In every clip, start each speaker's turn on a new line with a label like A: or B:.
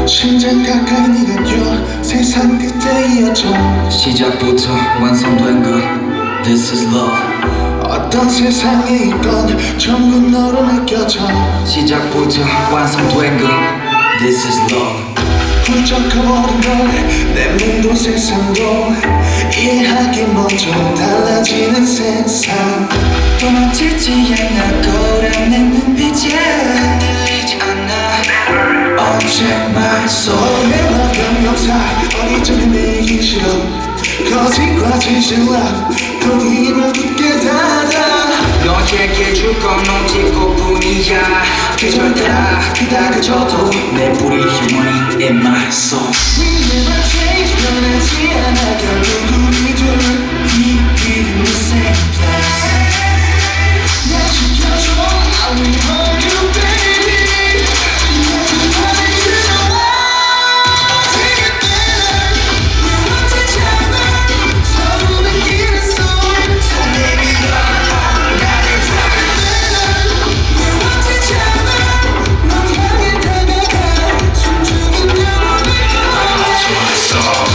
A: 심장 가까이 네가 껴 세상 끝에 이어져
B: 시작부터 완성된 것 This is love.
A: 어떤 세상에 있건 전부 너로 느껴져
B: 시작부터 완성된 것 This is love.
A: 훌쩍 커버린 걸내 몸도 세상도 이해하기 먼저 달라지는 세상
B: 도망치지 않아 거란 내 눈빛에 흔들리지 않아 Object my soul.
A: 내와 경영사 어디쯤 헤매기 싫어 거짓과 진실과 또 힘을 굳게 닫아
B: 너에게 줄 건 오직 꽃뿐이야 계절 따라 그다 그쳐도 내 불이 영원히 in my soul.
A: We never change 변하지 않아 결국 우리 둘 Be in the same place. 날 지켜줘 I will hold you baby. 내 주변에 들어와 Take it better. 왜 어쩌잖아 서로 느끼는 soul.
B: So baby love 나를
A: better. 왜 어쩌잖아 널 향해 다가가 숨죽인 영혼을
B: 좋았어.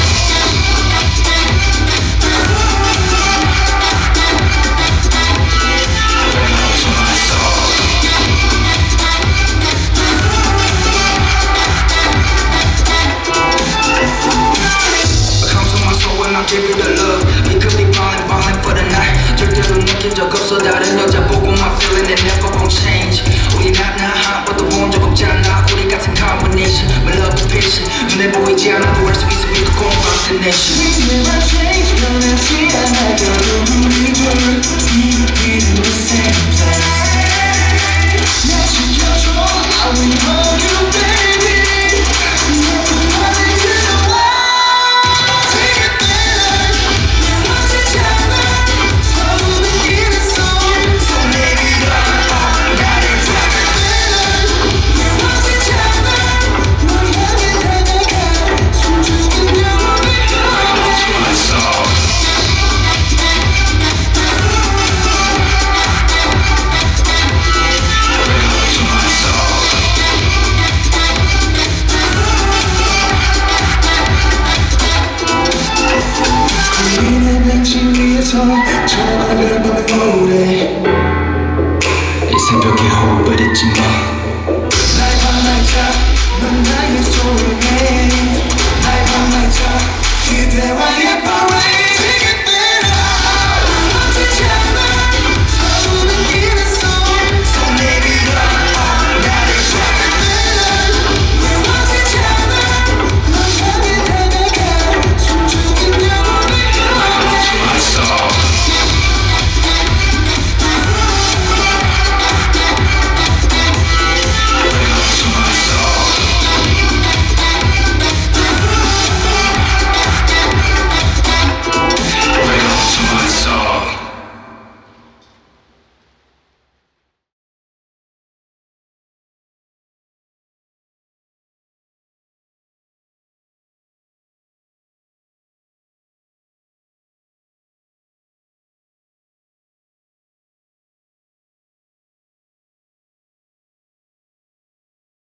B: I'll give you the love. We could be ballin' for the night. 절대로 느낀 적 없어 다른 여자 보고 my feeling it never gon' change. 우리 나나 아무것도 본 적 없잖아. 우리 같은 combination, my love is patient. 눈에 보이지 않아도 알 수 있어 we could go rock the nation.
A: We never change 변하지 않아 결국 우리 둘 Be in the same place. 날 지켜줘 I will hold you baby. 내 품 안에 들어와 Take it better. 왜 어쩌잖아 서로 느끼는 soul.
B: So baby love 나를
A: better. 왜 어쩌잖아 널 향해 다가가 숨죽인 영혼을
B: 좋았어.
A: 우리는 벤치 위에서 저녁을 밤에 모래